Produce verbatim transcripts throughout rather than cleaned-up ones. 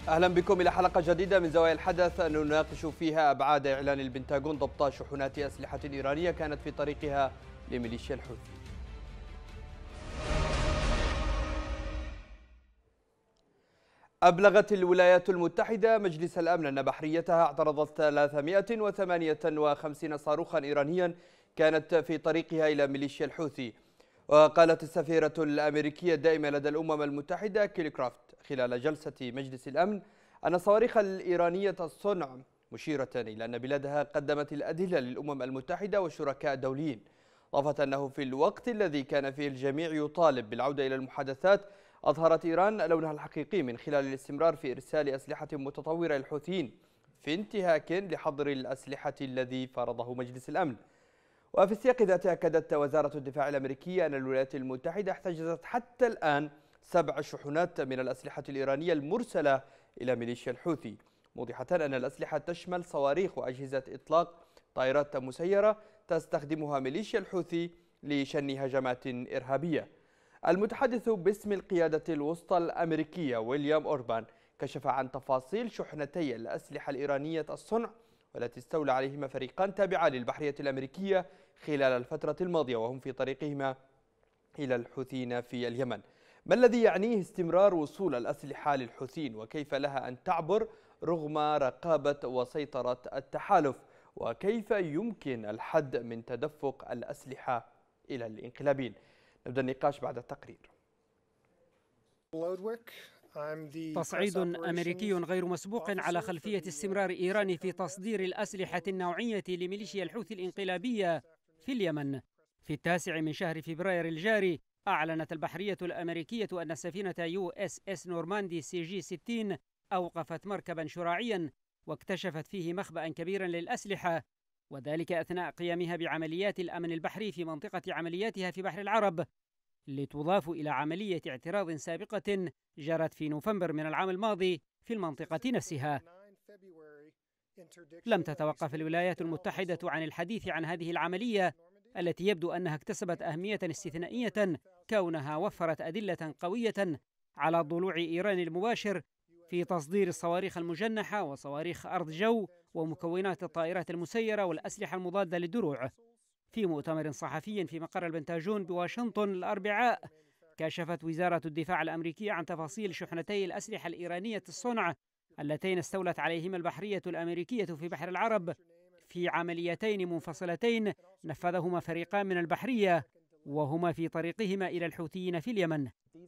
أهلا بكم إلى حلقة جديدة من زوايا الحدث نناقش فيها أبعاد إعلان البنتاغون ضبط شحنات أسلحة إيرانية كانت في طريقها لميليشيا الحوثي. أبلغت الولايات المتحدة مجلس الأمن أن بحريتها اعترضت ثلاثمائة وثمانية وخمسين صاروخا إيرانيا كانت في طريقها إلى ميليشيا الحوثي. وقالت السفيرة الأمريكية الدائمة لدى الأمم المتحدة كيلي كرافت خلال جلسة مجلس الأمن أن الصواريخ الإيرانية الصنع، مشيرة إلى أن بلادها قدمت الأدلة للأمم المتحدة والشركاء الدوليين. أضافت أنه في الوقت الذي كان فيه الجميع يطالب بالعودة إلى المحادثات، أظهرت إيران لونها الحقيقي من خلال الاستمرار في إرسال أسلحة متطورة للحوثيين في انتهاك لحظر الأسلحة الذي فرضه مجلس الأمن. وفي السياق ذاته أكدت وزارة الدفاع الأمريكية أن الولايات المتحدة احتجزت حتى الآن سبع شحنات من الأسلحة الإيرانية المرسلة إلى ميليشيا الحوثي، موضحة أن الأسلحة تشمل صواريخ وأجهزة إطلاق طائرات مسيرة تستخدمها ميليشيا الحوثي لشن هجمات إرهابية. المتحدث باسم القيادة الوسطى الأمريكية ويليام أوربان كشف عن تفاصيل شحنتي الأسلحة الإيرانية الصنع والتي استولى عليهما فريقان تابعان للبحرية الأمريكية خلال الفترة الماضية وهم في طريقهما إلى الحوثيين في اليمن. ما الذي يعنيه استمرار وصول الأسلحة للحوثيين وكيف لها أن تعبر رغم رقابة وسيطرة التحالف؟ وكيف يمكن الحد من تدفق الأسلحة إلى الانقلابيين؟ نبدأ النقاش بعد التقرير. تصعيد أمريكي غير مسبوق على خلفية استمرار إيران في تصدير الأسلحة النوعية لميليشيا الحوثي الانقلابية في اليمن. في التاسع من شهر فبراير الجاري أعلنت البحرية الأمريكية أن سفينة يو اس اس نورماندي سي جي ستين أوقفت مركبا شراعيا واكتشفت فيه مخبأ كبيرا للأسلحة، وذلك أثناء قيامها بعمليات الأمن البحري في منطقة عملياتها في بحر العرب، لتضاف إلى عملية اعتراض سابقة جرت في نوفمبر من العام الماضي في المنطقة نفسها. لم تتوقف الولايات المتحدة عن الحديث عن هذه العملية التي يبدو أنها اكتسبت أهمية استثنائية كونها وفرت أدلة قوية على ضلوع إيران المباشر في تصدير الصواريخ المجنحة وصواريخ أرض جو ومكونات الطائرات المسيرة والأسلحة المضادة للدروع. في مؤتمر صحفي في مقر البنتاغون بواشنطن الأربعاء كشفت وزارة الدفاع الأمريكية عن تفاصيل شحنتي الأسلحة الإيرانية الصنع اللتين استولت عليهما البحرية الأمريكية في بحر العرب في عمليتين منفصلتين نفذهما فريقان من البحرية وهما في طريقهما إلى الحوثيين في اليمن.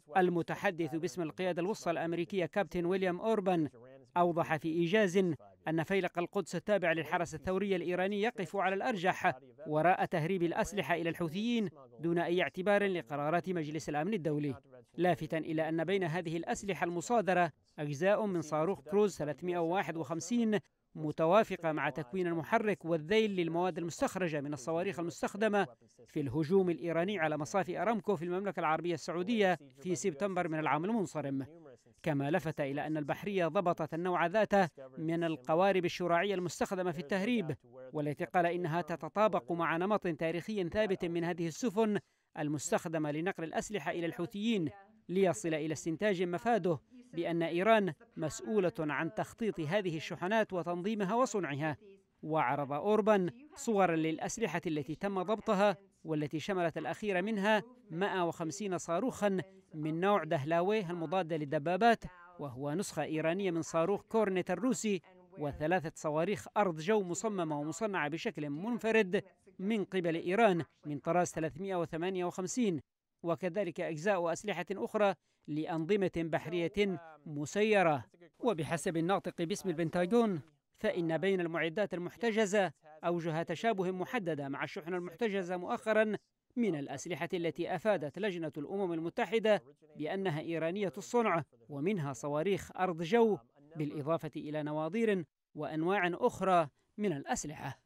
المتحدث باسم القيادة الوسطى الأمريكية كابتن ويليام أوربان أوضح في إيجاز أن فيلق القدس التابع للحرس الثوري الإيراني يقف على الأرجح وراء تهريب الأسلحة إلى الحوثيين دون أي اعتبار لقرارات مجلس الأمن الدولي، لافتا إلى أن بين هذه الأسلحة المصادرة أجزاء من صاروخ كروز ثلاثمائة وواحد وخمسين متوافقة مع تكوين المحرك والذيل للمواد المستخرجة من الصواريخ المستخدمة في الهجوم الإيراني على مصافي أرامكو في المملكة العربية السعودية في سبتمبر من العام المنصرم. كما لفت إلى أن البحرية ضبطت النوع ذاته من القوارب الشراعية المستخدمة في التهريب، والتي قال إنها تتطابق مع نمط تاريخي ثابت من هذه السفن المستخدمة لنقل الأسلحة إلى الحوثيين، ليصل إلى استنتاج مفاده بأن إيران مسؤولة عن تخطيط هذه الشحنات وتنظيمها وصنعها. وعرض أوربان صورا للأسلحة التي تم ضبطها والتي شملت الأخير منها مئة وخمسين صاروخا من نوع دهلاوي المضاد للدبابات، وهو نسخة إيرانية من صاروخ كورنيت الروسي، وثلاثة صواريخ أرض جو مصممة ومصنعة بشكل منفرد من قبل إيران من طراز ثلاثمائة وثمانية وخمسين، وكذلك أجزاء أسلحة أخرى لأنظمة بحرية مسيرة. وبحسب الناطق باسم البنتاغون فإن بين المعدات المحتجزة أوجه تشابه محددة مع الشحنة المحتجزة مؤخرا من الأسلحة التي أفادت لجنة الأمم المتحدة بأنها إيرانية الصنع، ومنها صواريخ أرض جو بالإضافة إلى نواظير وأنواع أخرى من الأسلحة.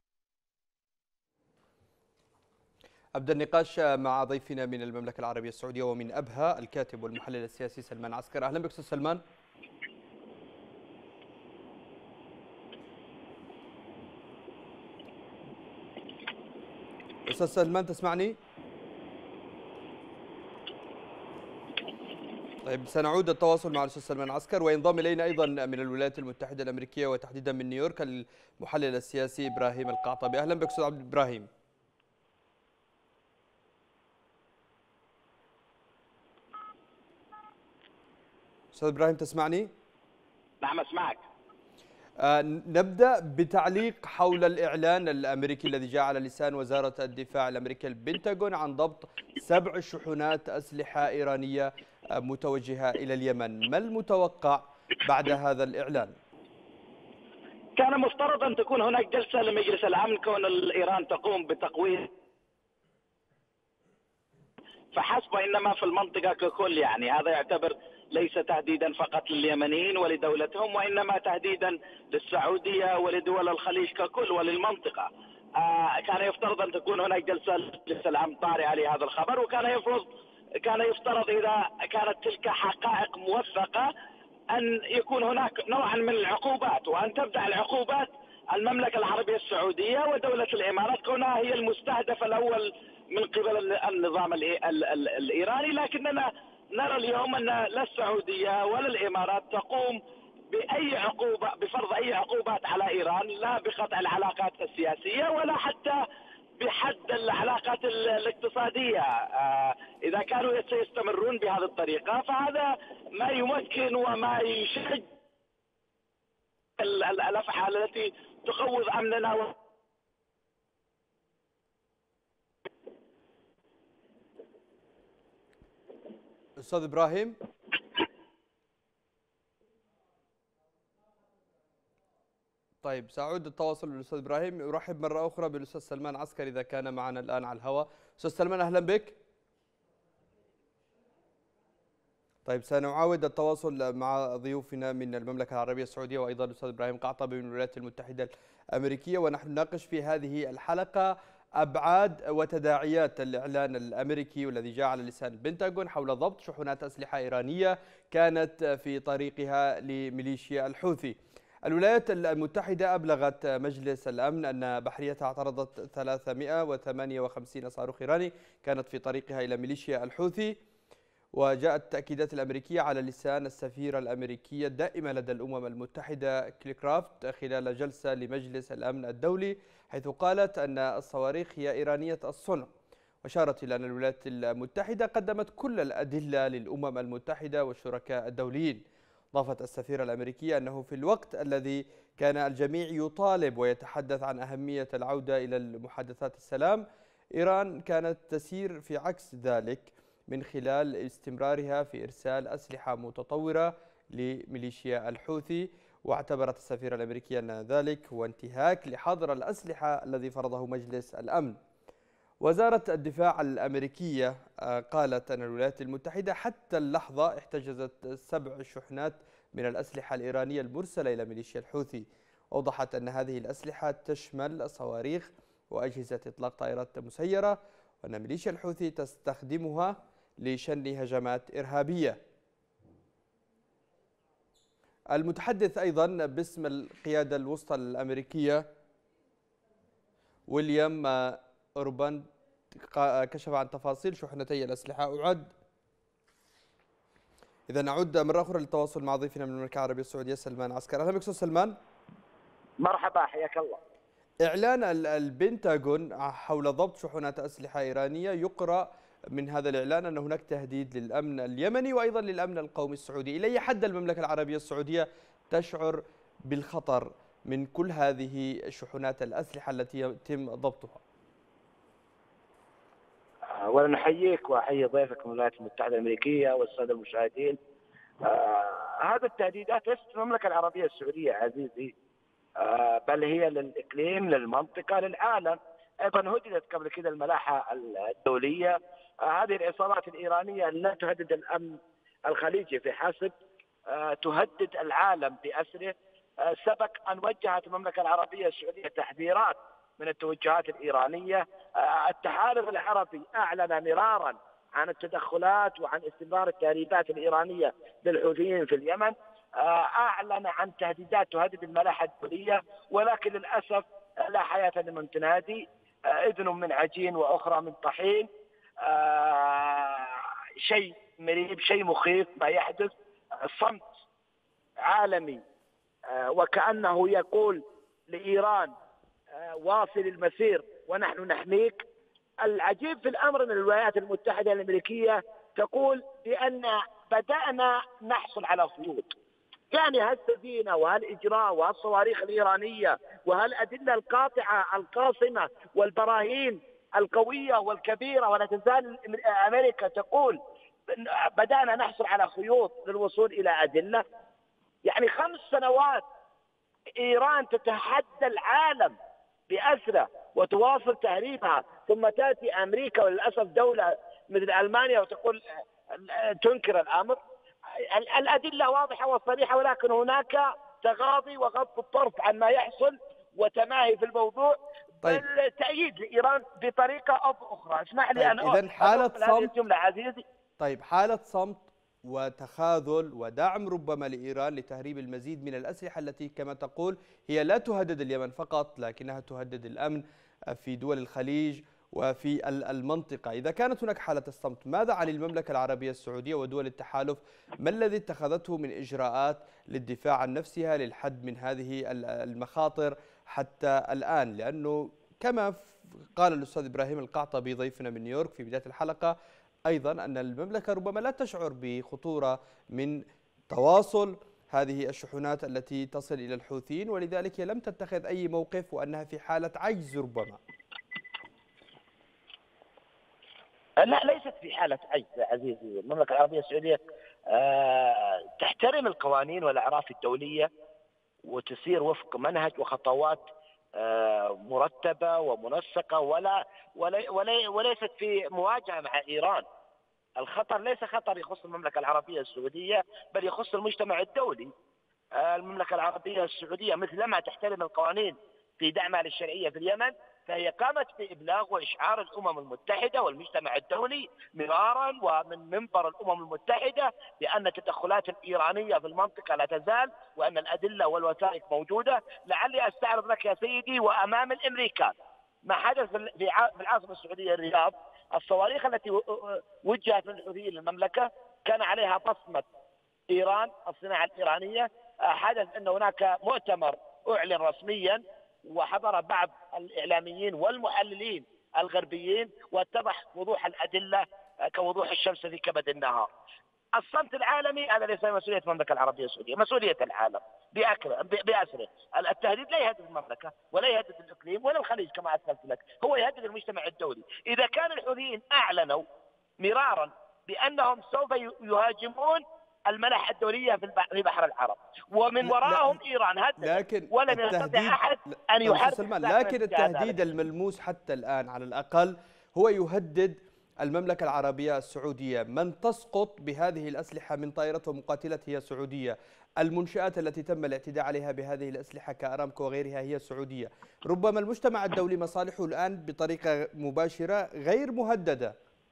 أبدأ النقاش مع ضيفنا من المملكة العربية السعودية ومن أبها الكاتب والمحلل السياسي سلمان عسكر. أهلا بك أستاذ سلمان. أستاذ سلمان تسمعني؟ طيب سنعود التواصل مع الأستاذ سلمان عسكر، وينضم إلينا أيضا من الولايات المتحدة الأمريكية وتحديدا من نيويورك المحلل السياسي إبراهيم القعطبي. أهلا بك أستاذ عبد إبراهيم. أستاذ إبراهيم تسمعني؟ نعم أسمعك. آه نبدأ بتعليق حول الإعلان الأمريكي الذي جاء على لسان وزارة الدفاع الأمريكية البنتاغون عن ضبط سبع شحنات أسلحة إيرانية آه متوجهة إلى اليمن. ما المتوقع بعد هذا الإعلان؟ كان مفترض أن تكون هناك جلسة لمجلس الأمن كون إيران تقوم بتقويض فحسب، إنما في المنطقة ككل. يعني هذا يعتبر ليس تهديدا فقط لليمنيين ولدولتهم، وإنما تهديدا للسعودية ولدول الخليج ككل وللمنطقة. آه كان يفترض أن تكون هناك جلسة لمجلس الأمن طارئة لهذا الخبر، وكان يفرض كان يفترض إذا كانت تلك حقائق موثقة أن يكون هناك نوعا من العقوبات، وأن تبدأ العقوبات المملكة العربية السعودية ودولة الإمارات كونها هي المستهدف الأول من قبل النظام الإيراني. لكننا نرى اليوم أن لا السعودية ولا الإمارات تقوم بأي عقوبة بفرض أي عقوبات على إيران، لا بقطع العلاقات السياسية ولا حتى بحد العلاقات الاقتصادية. إذا كانوا سيستمرون بهذه الطريقة فهذا ما يمكن وما يشجع الأفعال التي تخوض أمننا و... أستاذ إبراهيم. طيب سأعود التواصل بالأستاذ إبراهيم. أرحب مرة أخرى بالأستاذ سلمان عسكر إذا كان معنا الآن على الهواء. أستاذ سلمان أهلا بك. طيب سنعاود التواصل مع ضيوفنا من المملكة العربية السعودية وأيضا الأستاذ إبراهيم قعطبي من الولايات المتحدة الأمريكية، ونحن نناقش في هذه الحلقة أبعاد وتداعيات الإعلان الأمريكي والذي جاء على لسان البنتاغون حول ضبط شحنات أسلحة إيرانية كانت في طريقها لميليشيا الحوثي. الولايات المتحدة أبلغت مجلس الأمن أن بحريتها اعترضت ثلاثمئة وثمانية وخمسين صاروخ إيراني كانت في طريقها إلى ميليشيا الحوثي. وجاءت التأكيدات الأمريكية على لسان السفيرة الأمريكية الدائمة لدى الأمم المتحدة كليكرافت خلال جلسة لمجلس الأمن الدولي، حيث قالت أن الصواريخ هي إيرانية الصنع، وأشارت إلى أن الولايات المتحدة قدمت كل الأدلة للأمم المتحدة والشركاء الدوليين. ضافت السفيرة الأمريكية أنه في الوقت الذي كان الجميع يطالب ويتحدث عن أهمية العودة إلى المحادثات السلام، إيران كانت تسير في عكس ذلك من خلال استمرارها في إرسال أسلحة متطورة لميليشيا الحوثي. واعتبرت السفيرة الأمريكية أن ذلك هو انتهاك لحظر الأسلحة الذي فرضه مجلس الأمن. وزارة الدفاع الأمريكية قالت أن الولايات المتحدة حتى اللحظة احتجزت سبع شحنات من الأسلحة الإيرانية المرسلة إلى ميليشيا الحوثي. أوضحت أن هذه الأسلحة تشمل صواريخ وأجهزة إطلاق طائرات مسيرة، وأن ميليشيا الحوثي تستخدمها لشن هجمات إرهابية. المتحدث أيضا باسم القيادة الوسطى الأمريكية ويليام أوربان كشف عن تفاصيل شحنتي الأسلحة. أعد إذا نعود مرة أخرى للتواصل مع ضيفنا من المملكة العربية السعودية سلمان عسكر. أهلا بك أستاذ سلمان. مرحبا حياك الله. إعلان البنتاغون حول ضبط شحنات أسلحة إيرانية يقرأ من هذا الإعلان أن هناك تهديد للأمن اليمني وأيضا للأمن القومي السعودي. إلى أي حد المملكة العربية السعودية تشعر بالخطر من كل هذه الشحنات الأسلحة التي يتم ضبطها؟ أولا نحييك وأحيي ضيفك من الولايات المتحدة الأمريكية والسادة المشاهدين. آه هذا التهديدات ليست المملكة العربية السعودية عزيزي، آه بل هي للإقليم، للمنطقة، للعالم. أيضا هددت قبل كده الملاحة الدولية. آه هذه العصابات الإيرانية لا تهدد الأمن الخليجي فحسب، آه تهدد العالم بأسره. آه سبق أن وجهت المملكة العربية السعودية تحذيرات من التوجهات الإيرانية. آه التحالف العربي أعلن مرارا عن التدخلات وعن استمرار التهديدات الإيرانية للحوثيين في اليمن. آه أعلن عن تهديدات تهدد الملاحة الدولية، ولكن للأسف لا حياة لمن تنادي. آه إذن من عجين وأخرى من طحين. آه شيء مريب، شيء مخيف ما يحدث. صمت عالمي وكأنه يقول لإيران واصل المسير ونحن نحميك. العجيب في الأمر أن الولايات المتحدة الأمريكية تقول بأن بدأنا نحصل على خيوط، يعني هالسفينة وهالإجراء وهالصواريخ الإيرانية وهالأدلة القاطعة القاصمة والبراهين القوية والكبيرة، ولا تزال أمريكا تقول بدأنا نحصل على خيوط للوصول إلى أدلة. يعني خمس سنوات إيران تتحدى العالم بأسره وتواصل تهريبها، ثم تأتي أمريكا وللأسف دولة مثل ألمانيا وتقول تنكر الأمر. الأدلة واضحة وصريحة، ولكن هناك تغاضي وغض الطرف عن ما يحصل وتماهي في الموضوع. طيب. بل تأييد لإيران بطريقة أو أخرى. اسمح لي طيب. أن إذن حالة هذه صمت الجملة عزيزي. طيب حالة صمت وتخاذل ودعم ربما لإيران لتهريب المزيد من الأسلحة التي كما تقول هي لا تهدد اليمن فقط، لكنها تهدد الأمن في دول الخليج وفي المنطقة. إذا كانت هناك حالة الصمت، ماذا عن المملكة العربية السعودية ودول التحالف؟ ما الذي اتخذته من إجراءات للدفاع عن نفسها للحد من هذه المخاطر حتى الآن؟ لأنه كما قال الأستاذ إبراهيم القعطبي ضيفنا من نيويورك في بداية الحلقة أيضا أن المملكة ربما لا تشعر بخطورة من تواصل هذه الشحنات التي تصل إلى الحوثيين، ولذلك لم تتخذ أي موقف، وأنها في حالة عجز ربما. لا، ليست في حالة عجز عزيزي. المملكة العربية السعودية أه تحترم القوانين والأعراف الدولية وتسير وفق منهج وخطوات أه مرتبة ومنسقة، ولا, ولا, ولا وليست في مواجهة مع إيران. الخطر ليس خطر يخص المملكة العربية السعودية، بل يخص المجتمع الدولي. أه المملكة العربية السعودية مثلما تحترم القوانين في دعمها للشرعية في اليمن، فهي قامت بإبلاغ وإشعار الأمم المتحدة والمجتمع الدولي مرارا ومن منبر الأمم المتحدة بأن التدخلات الإيرانية في المنطقة لا تزال، وأن الأدلة والوثائق موجودة. لعلي أستعرض لك يا سيدي وأمام الأمريكان ما حدث في العاصمة السعودية الرياض. الصواريخ التي وجهت من الحوثيين للمملكة كان عليها بصمة إيران، الصناعة الإيرانية. حدث أن هناك مؤتمر أعلن رسميا وحضر بعض الإعلاميين والمحللين الغربيين، واتضح وضوح الأدلة كوضوح الشمس في كبد النهار. الصمت العالمي هذا ليس مسؤولية المملكة العربية السعودية، مسؤولية العالم بأسره. التهديد لا يهدد المملكة ولا يهدد الإقليم ولا الخليج كما أسلفت لك، هو يهدد المجتمع الدولي. إذا كان الحوثيين أعلنوا مرارا بأنهم سوف يهاجمون الملاحة الدولية في بحر العرب، ومن وراءهم إيران هددت، ولم يستطع أحد أن يحرك. لكن التهديد الملموس حتى الآن على الأقل هو يهدد المملكة العربية السعودية. من تسقط بهذه الأسلحة من طائرة ومقاتلة هي سعودية. المنشآت التي تم الاعتداء عليها بهذه الأسلحة كأرامكو وغيرها هي سعودية. ربما المجتمع الدولي مصالحه الآن بطريقة مباشرة غير مهددة.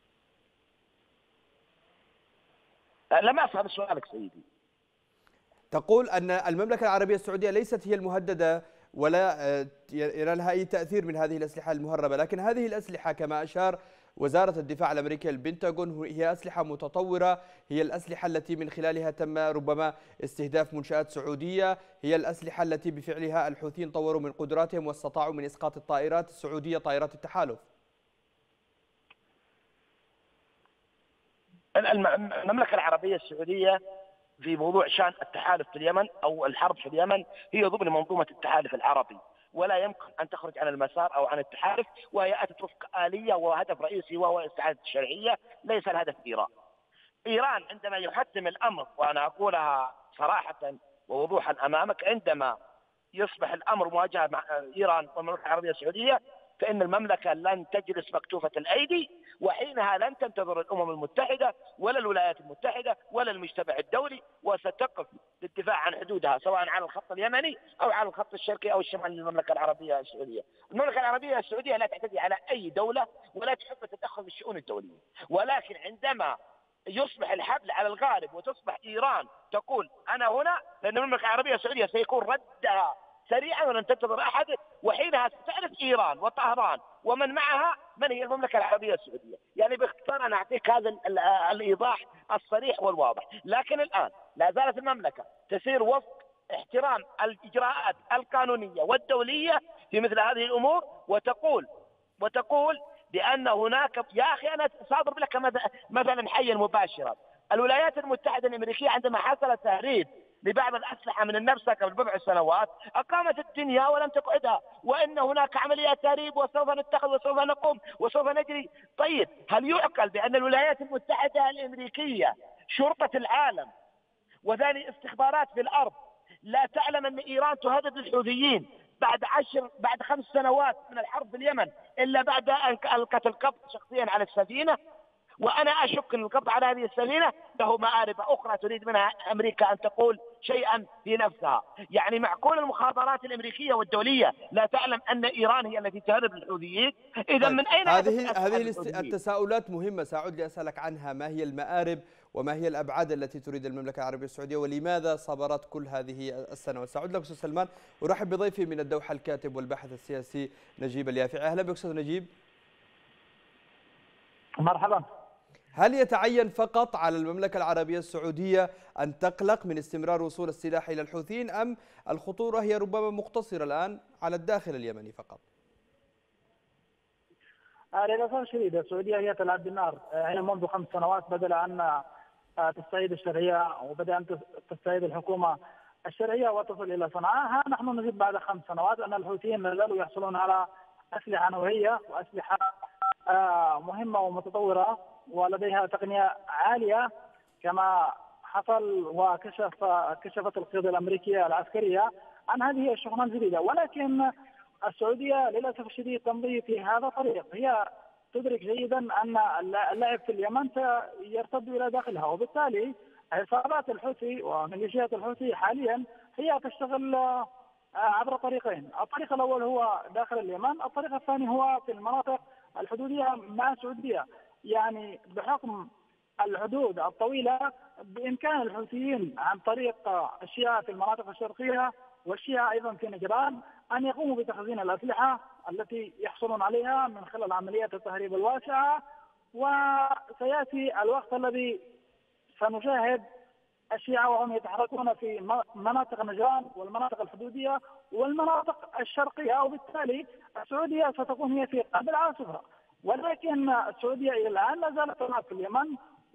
لم أفهم سؤالك سيدي. تقول أن المملكة العربية السعودية ليست هي المهددة ولا ينالها أي تأثير من هذه الأسلحة المهربة، لكن هذه الأسلحة كما أشار وزارة الدفاع الأمريكية البنتاغون هي أسلحة متطورة، هي الأسلحة التي من خلالها تم ربما استهداف منشآت سعودية، هي الأسلحة التي بفعلها الحوثيين طوروا من قدراتهم واستطاعوا من إسقاط الطائرات السعودية طائرات التحالف. المملكة العربية السعودية في موضوع شأن التحالف في اليمن أو الحرب في اليمن هي ضمن منظومة التحالف العربي، ولا يمكن أن تخرج عن المسار أو عن التحالف، وهي أتت وفق آلية وهدف رئيسي وهو استعادة الشرعية، ليس الهدف إيران. إيران عندما يحتم الأمر، وأنا أقولها صراحة ووضوحا أمامك، عندما يصبح الأمر مواجهة مع إيران والمملكة العربية السعودية، فإن المملكة لن تجلس مكتوفة الأيدي، وحينها لن تنتظر الأمم المتحدة ولا الولايات المتحدة ولا المجتمع الدولي، وستقف للدفاع عن حدودها سواء على الخط اليمني أو على الخط الشرقي أو الشمالي للمملكة العربية السعودية. المملكة العربية السعودية لا تعتدي على أي دولة ولا تحب التدخل في الشؤون الدولية، ولكن عندما يصبح الحبل على الغارب وتصبح إيران تقول أنا هنا، لأن المملكة العربية السعودية سيكون ردها سريعا ولن تنتظر أحد، وحينها ستعرف إيران وطهران ومن معها من هي المملكة العربية السعودية. يعني باختصار أنا أعطيك هذا الإيضاح الصريح والواضح. لكن الآن لا زالت المملكة تسير وفق احترام الإجراءات القانونية والدولية في مثل هذه الأمور، وتقول وتقول بأن هناك، يا أخي أنا سأضرب لك مثلا حيا مباشرا. الولايات المتحدة الأمريكية عندما حصل تهريب لبعض الأسلحة من النفسة قبل بضع سنوات أقامت الدنيا ولم تقعدها، وإن هناك عمليات تهريب وسوف نتخذ وسوف نقوم وسوف نجري. طيب هل يعقل بأن الولايات المتحدة الأمريكية شرطة العالم وذلك استخبارات في الأرض لا تعلم أن إيران تهدد الحوثيين بعد عشر بعد خمس سنوات من الحرب في اليمن إلا بعد أن ألقت القبض شخصيا على السفينة؟ وأنا أشك أن القبض على هذه السفينة له مآرب أخرى تريد منها أمريكا أن تقول شيئا في نفسها. يعني معقول المخابرات الأمريكية والدولية لا تعلم أن إيران هي التي تهرب الحوثيين؟ إذا طيب. من أين هذه هذه التساؤلات مهمة، سأعود لأسألك عنها. ما هي المآرب وما هي الأبعاد التي تريد المملكة العربية السعودية ولماذا صبرت كل هذه السنوات؟ سأعود لك أستاذ سلمان، أرحب بضيفي من الدوحة الكاتب والباحث السياسي نجيب اليافعي. أهلا بك أستاذ نجيب. مرحبا. هل يتعين فقط على المملكة العربية السعودية أن تقلق من استمرار وصول السلاح إلى الحوثيين، أم الخطورة هي ربما مقتصرة الآن على الداخل اليمني فقط؟ للأسف الشديد السعودية هي تلعب بالنار. هي منذ خمس سنوات بدل أن تستعيد الشرعية وبدأ أن تستعيد الحكومة الشرعية وتصل إلى صنعاء، ها نحن نجد بعد خمس سنوات أن الحوثيين لا زالوا يحصلون على أسلحة نوعية وأسلحة مهمة ومتطورة ولديها تقنية عالية كما حصل وكشف كشفت القيادة الأمريكية العسكرية عن هذه الشحنات الجديدة. ولكن السعودية للأسف الشديد تمضي في هذا الطريق. هي تدرك جيدا أن اللعب في اليمن يرتد إلى داخلها، وبالتالي عصابات الحوثي وميليشيات الحوثي حاليا هي تشتغل عبر طريقين. الطريق الأول هو داخل اليمن، الطريق الثاني هو في المناطق الحدودية مع السعودية. يعني بحكم الحدود الطويلة بإمكان الحوثيين عن طريق الشيعة في المناطق الشرقية والشيعة أيضا في نجران أن يقوموا بتخزين الأسلحة التي يحصلون عليها من خلال عمليات التهريب الواسعة. وسيأتي الوقت الذي سنشاهد الشيعة وهم يتحركون في مناطق نجران والمناطق الحدودية والمناطق الشرقية، وبالتالي السعودية ستكون هي في قلب العاصفة. ولكن السعودية إلى الآن لا زالت تلعب في اليمن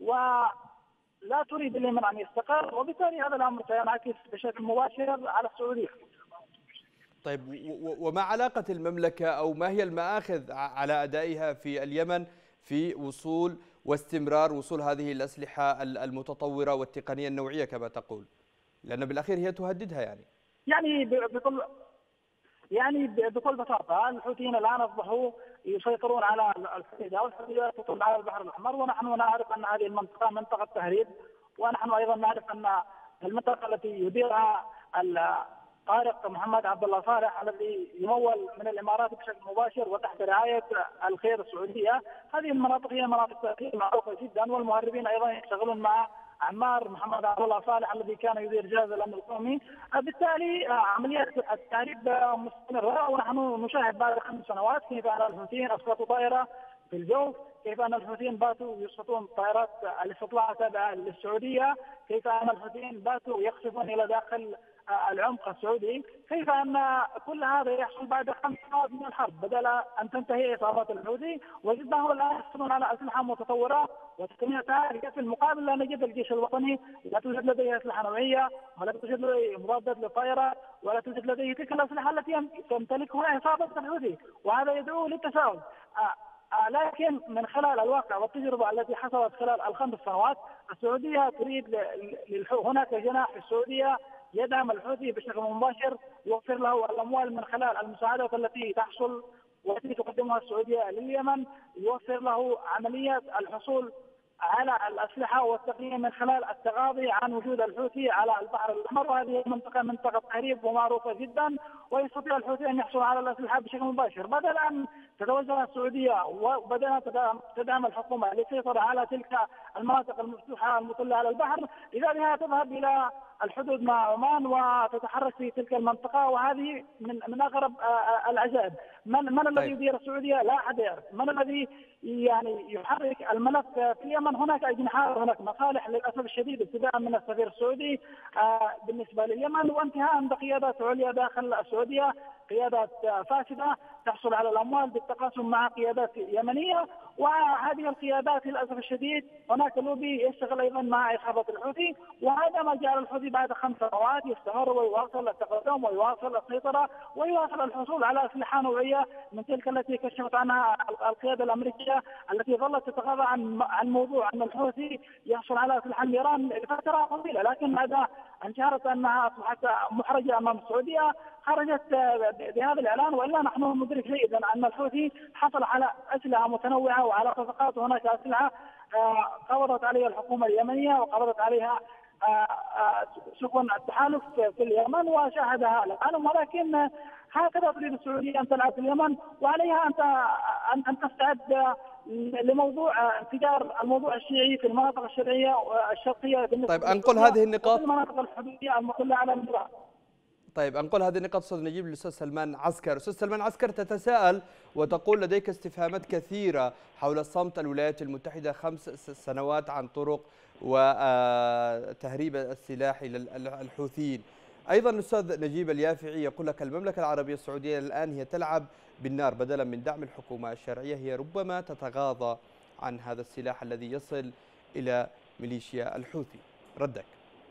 ولا تريد اليمن أن يستقر، وبالتالي هذا الأمر سينعكس بشكل مباشر على السعودية. طيب، وما علاقة المملكة أو ما هي المآخذ على أدائها في اليمن في وصول واستمرار وصول هذه الأسلحة المتطورة والتقنية النوعية كما تقول؟ لأن بالأخير هي تهددها. يعني يعني بكل يعني بكل بساطة الحوثيين الآن أصبحوا يسيطرون على الحديدة، والحديدة تطل على البحر الأحمر، ونحن نعرف أن هذه المنطقة منطقة تهريب، ونحن أيضا نعرف أن المنطقة التي يديرها طارق محمد عبد الله صالح الذي يمول من الإمارات بشكل مباشر وتحت رعاية القيادة السعودية، هذه المناطق هي مناطق تأثير معروفة جدا، والمهربين أيضا يشتغلون مع عمار محمد عبد الله صالح الذي كان يدير جهاز الأمن القومي. بالتالي عمليات التهريب مستمرة، ونحن نشاهد بعد خمس سنوات كيف أن الحوثيين أسقطوا طائرة في الجو، كيف أن الحوثيين باتوا يسقطون طائرات الاستطلاع التابعة للسعودية، كيف أن الحوثيين باتوا يقصفون إلى داخل العمق السعودي، كيف أن كل هذا يحصل بعد خمس سنوات من الحرب بدل أن تنتهي إصابات الحوثي، وجدناهم الآن يحصلون على أسلحة متطورة وتقنيات عالية. في المقابل لا نجد الجيش الوطني لا توجد لديه أسلحة نوعية، ولا توجد لديه مضادات للطائرة، ولا توجد لديه تلك الأسلحة التي تمتلكها عصابة الحوثي، وهذا يدعو للتساؤل. لكن من خلال الواقع والتجربة التي حصلت خلال الخمس سنوات السعودية تريد هناك جناح في السعودية يدعم الحوثي بشكل مباشر، يوفر له الأموال من خلال المساعدات التي تحصل والتي تقدمها السعودية لليمن، يوفر له عملية الحصول على الأسلحة والتقنية من خلال التغاضي عن وجود الحوثي على البحر الأحمر، وهذه المنطقة منطقة تهريب ومعروفة جدا، ويستطيع الحوثي أن يحصل على الأسلحة بشكل مباشر. بدل أن تتوجه السعودية وبدأت تدعم الحكومة للسيطرة على تلك المناطق المفتوحة المطلة على البحر، إذا بها تذهب إلى الحدود مع عمان وتتحرك في تلك المنطقة، وهذه من من أغرب العجائب. من من الذي طيب. يدير السعوديه؟ لا احد يعرف. من الذي يعني يحرك الملف في اليمن؟ هناك اجنحات، هناك مصالح للاسف الشديد، ابتداء من السفير السعودي آه بالنسبه لليمن، وانتهاء بقيادات عليا داخل السعوديه، قيادات فاسده تحصل على الاموال بالتقاسم مع قيادات يمنيه. وهذه القيادات للاسف الشديد هناك لوبي يشتغل ايضا مع اصابه الحوثي، وهذا ما جعل الحوثي بعد خمس سنوات يستمر ويواصل التقدم ويواصل السيطره ويواصل الحصول على اسلحه نوعيه من تلك التي كشفت عنها القياده الامريكيه، التي ظلت تتغاضى عن عن موضوع ان الحوثي يحصل على اسلحه النيران لفتره طويله، لكن بعد ان شهرت انها اصبحت محرجه امام السعوديه خرجت بهذا الاعلان. والا نحن ندرك جيدا ان الحوثي حصل على اسلحه متنوعه وعلى صفقات، وهناك اسلحه قبضت عليها الحكومه اليمنيه وقبضت عليها سفن التحالف في اليمن وشاهدها العالم، ولكن هكذا تريد السعوديه ان تلعب في اليمن، وعليها ان ان تستعد لموضوع انفجار الموضوع الشيعي في المناطق الشرقيه الشرقيه بالنسبه طيب انقل هذه النقاط في المناطق الحدوديه المطله على النظام. طيب انقل هذه النقاط استاذ نجيب للاستاذ سلمان عسكر. استاذ سلمان عسكر، تتساءل وتقول لديك استفهامات كثيره حول صمت الولايات المتحده خمس سنوات عن طرق وتهريب السلاح الى الحوثيين. ايضا الاستاذ نجيب اليافعي يقول لك المملكه العربيه السعوديه الان هي تلعب بالنار بدلا من دعم الحكومه الشرعيه، هي ربما تتغاضى عن هذا السلاح الذي يصل الى ميليشيا الحوثي. ردك.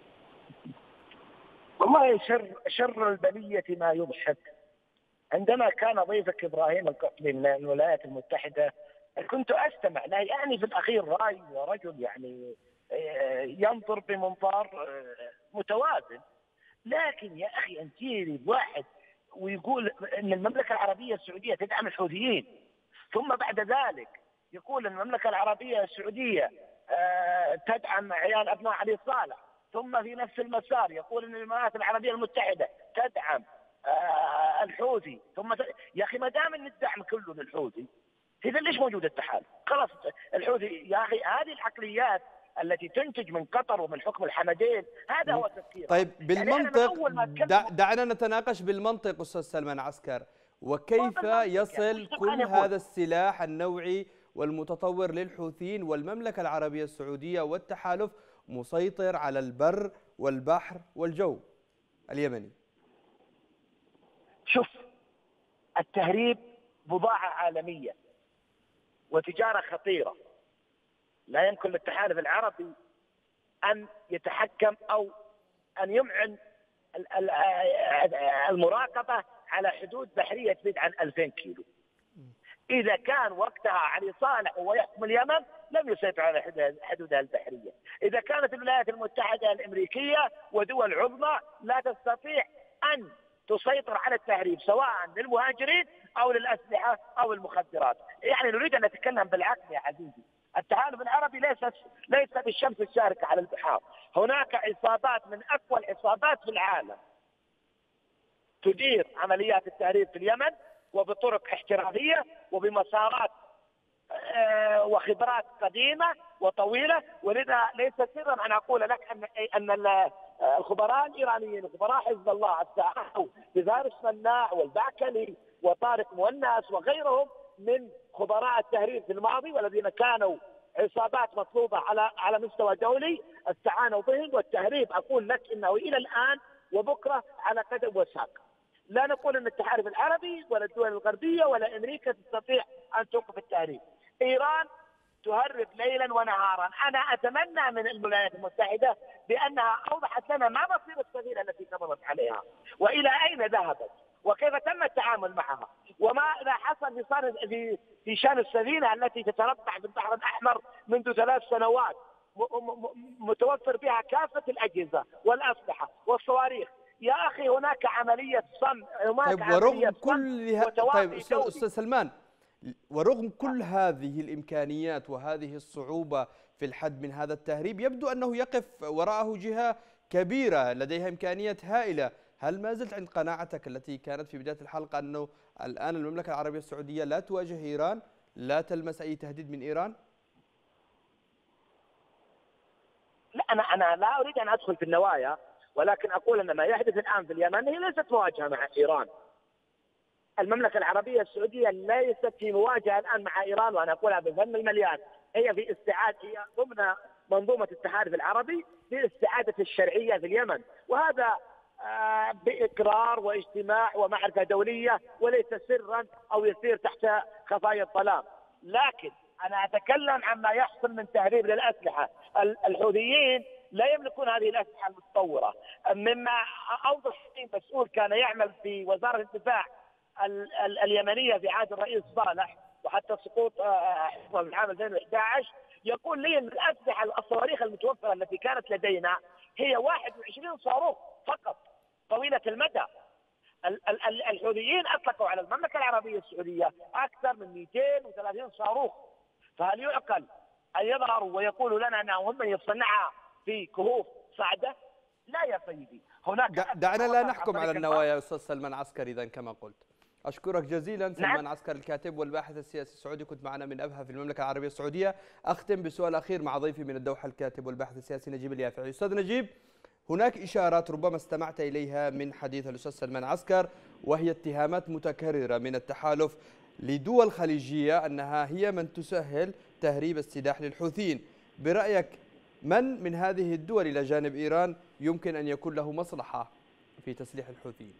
والله شر شر البلية ما يضحك. عندما كان ضيفك إبراهيم القحطي من الولايات المتحدة كنت أستمع له، يعني في الأخير رأي ورجل يعني ينظر بمنظار متوازن. لكن يا أخي أن تيجي واحد ويقول أن المملكة العربية السعودية تدعم الحوثيين، ثم بعد ذلك يقول أن المملكة العربية السعودية تدعم عيال أبناء علي صالح، ثم في نفس المسار يقول ان الولايات العربيه المتحده تدعم آه الحوثي، ثم ت... يا اخي ما دام ان الدعم كله للحوثي اذا ليش موجود التحالف؟ خلاص الحوثي يا اخي، هذه العقليات التي تنتج من قطر ومن حكم الحمدين، هذا هو تفكير. طيب بالمنطق يعني دع... دعنا نتناقش بالمنطق استاذ سلمان عسكر، وكيف يصل يعني كل هذا السلاح النوعي والمتطور للحوثيين والمملكه العربيه السعوديه والتحالف مسيطر على البر والبحر والجو اليمني؟ شوف، التهريب بضاعة عالمية وتجارة خطيرة، لا يمكن للتحالف العربي أن يتحكم أو أن يمعن المراقبة على حدود بحرية تزيد عن ألفين كيلو. إذا كان وقتها علي صالح وهو يحكم اليمن لم يسيطر على حدودها البحرية. إذا كانت الولايات المتحدة الأمريكية ودول عظمى لا تستطيع أن تسيطر على التهريب سواء للمهاجرين أو للأسلحة أو المخدرات. يعني نريد أن نتكلم بالعقل يا عزيزي. التحالف العربي ليس ليس بالشمس الشارقة على البحار، هناك عصابات من أقوى العصابات في العالم تدير عمليات التهريب في اليمن وبطرق احترافية وبمسارات وخبرات قديمة وطويلة. ولذا ليس سرا أن أقول لك أن أن الخبراء الإيرانيين وخبراء حزب الله التعاونوا بفارس مناع والبعكلي وطارق مؤنس وغيرهم من خبراء التهريب في الماضي، والذين كانوا عصابات مطلوبة على على مستوى دولي، استعانوا بهم والتهريب أقول لك إنه إلى الآن وبكرة على قدم وساق. لا نقول أن التحالف العربي ولا الدول الغربية ولا أمريكا تستطيع أن توقف التهريب. إيران تهرب ليلا ونهارا. أنا أتمنى من الولايات المتحدة بأنها أوضحت لنا ما مصير السفينة التي قبضت عليها وإلى أين ذهبت وكيف تم التعامل معها وماذا حصل في في شأن السفينة التي تتربع في البحر الأحمر منذ ثلاث سنوات متوفر بها كافة الأجهزة والأسلحة والصواريخ. يا أخي هناك عملية صم هناك طيب ورغم كل ه... طيب أستاذ سلمان، ورغم كل هذه الإمكانيات وهذه الصعوبة في الحد من هذا التهريب، يبدو أنه يقف وراءه جهة كبيرة لديها إمكانيات هائلة. هل ما زلت عند قناعتك التي كانت في بداية الحلقة أنه الآن المملكة العربية السعودية لا تواجه إيران، لا تلمس أي تهديد من إيران؟ لا، أنا أنا لا أريد أن أدخل في النوايا، ولكن أقول أن ما يحدث الآن في اليمن هي ليست مواجهة مع إيران. المملكة العربية السعودية ليست في مواجهة الآن مع إيران، وأنا أقولها بفم المليان، هي في استعادة، هي ضمن منظومة التحالف العربي باستعادة الشرعية في اليمن، وهذا بإقرار واجتماع ومعرفة دولية وليس سرا أو يسير تحت خفايا الظلام. لكن أنا أتكلم عما يحصل من تهريب للأسلحة. الحوثيين لا يملكون هذه الأسلحة المتطورة، مما أوضح مسؤول كان يعمل في وزارة الدفاع اليمنية في عهد الرئيس صالح وحتى سقوط حكمه في العام ألفين وأحد عشر، يقول لي أن الأسلحة الصواريخ المتوفرة التي كانت لدينا هي واحد وعشرين صاروخ فقط طويلة المدى. الحوثيين أطلقوا على المملكة العربية السعودية أكثر من مئتين وثلاثين صاروخ، فهل يعقل أن يظهروا ويقولوا لنا أنهم هم يصنعها في كهوف صعدة؟ لا يا سيدي، هناك دعنا لا نحكم على النوايا أستاذ سلمان عسكر. إذا كما قلت أشكرك جزيلا سلمان نعم. عسكر الكاتب والباحث السياسي السعودي، كنت معنا من أبها في المملكة العربية السعودية. أختم بسؤال أخير مع ضيفي من الدوحة الكاتب والباحث السياسي نجيب اليافعي. أستاذ نجيب، هناك إشارات ربما استمعت إليها من حديث الأستاذ سلمان عسكر، وهي اتهامات متكررة من التحالف لدول خليجية أنها هي من تسهل تهريب السلاح للحوثيين. برأيك من من هذه الدول إلى جانب إيران يمكن أن يكون له مصلحة في تسليح الحوثيين؟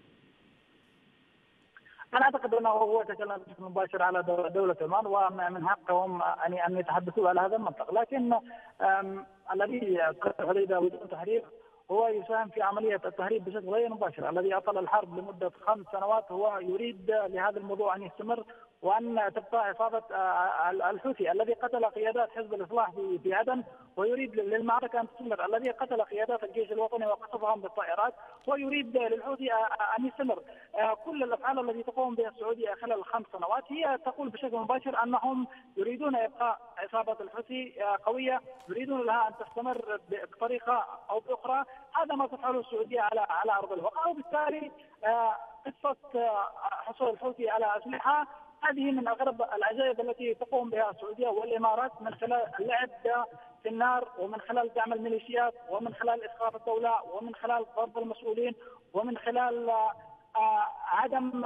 أنا أعتقد أنه هو تكلم بشكل مباشر على دولة عمان، ومن حقهم أن يتحدثوا على هذا المنطق، لكن الذي قتل عليه بدون تحرير هو يساهم في عملية التهريب بشكل غير مباشر. الذي أطال الحرب لمدة خمس سنوات هو يريد لهذا الموضوع أن يستمر وأن تبقى عصابة الحوثي الذي قتل قيادات حزب الإصلاح في عدن، ويريد للمعركة أن تستمر. الذي قتل قيادات الجيش الوطني وقصفهم بالطائرات ويريد للحوثي أن يستمر. كل الأفعال التي تقوم بها السعودية خلال الخمس سنوات هي تقول بشكل مباشر أنهم يريدون إبقاء عصابة الحوثي قوية، يريدون لها أن تستمر بطريقة أو بأخرى. هذا ما تفعله السعودية على على أرض الواقع، وبالتالي قصة حصول الحوثي على أسلحة هذه من أغرب العجائب التي تقوم بها السعودية والإمارات من خلال اللعب في النار، ومن خلال دعم الميليشيات، ومن خلال إسقاط الدولة، ومن خلال ضرب المسؤولين، ومن خلال عدم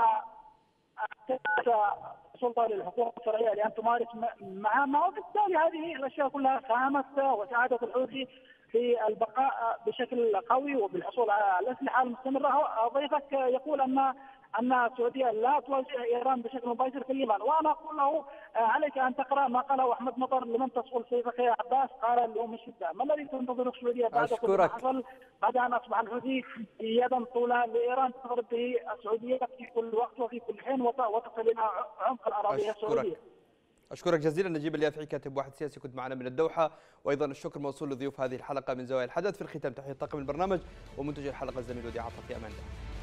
سلطة للحكومة الشرعية لأن تمارس مهامها. وبالتالي هذه الأشياء كلها ساهمت وساعدت الحوثي في البقاء بشكل قوي وبالحصول على الأسلحة المستمرة. ضيفك يقول أن أن السعودية لا تواجه إيران بشكل مباشر في اليمن، وأنا أقول له عليك أن تقرأ ما قاله أحمد مطر لمن تصل سيفك يا عباس، قال اليوم الشدة. ما الذي تنتظره السعودية بعد كل ما حصل، بعد أن أصبح الحوثي يدا طولى لإيران تضرب به السعودية في كل وقت وفي كل حين وتصل إلى عمق الأراضي السعودية. أشكرك جزيلا نجيب اليافعي كاتب واحد سياسي كنت معنا من الدوحة، وأيضا الشكر موصول لضيوف هذه الحلقة من زوايا الحدث. في الختام تحية طاقم البرنامج ومنتج الحلقة الزميل ودي عطا، في أمان الله.